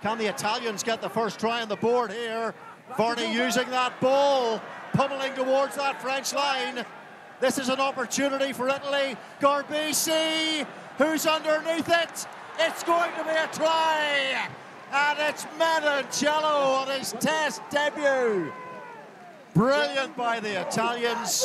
Can the Italians get the first try on the board here? Varney using that ball, pummeling towards that French line. This is an opportunity for Italy. Garbisi, who's underneath it? It's going to be a try. And it's Menoncello on his Test debut. Brilliant by the Italians.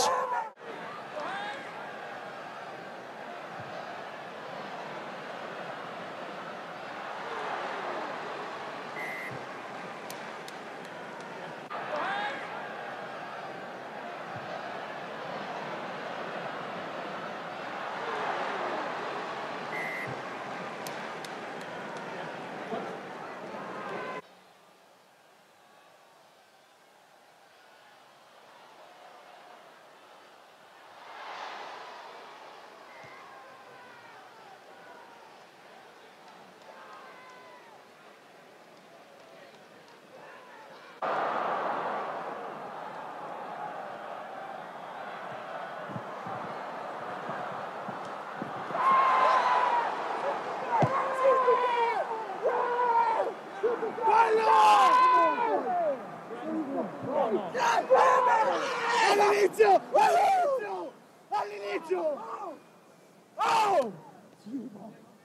All'inizio! All'inizio! All'inizio! Oh!